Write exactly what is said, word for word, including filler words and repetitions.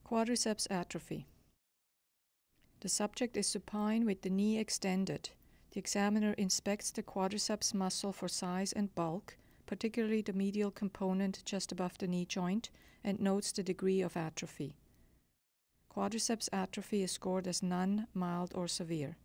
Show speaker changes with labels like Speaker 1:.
Speaker 1: Quadriceps atrophy. The subject is supine with the knee extended. The examiner inspects the quadriceps muscle for size and bulk, particularly the medial component just above the knee joint, and notes the degree of atrophy. Quadriceps atrophy is scored as none, mild, or severe.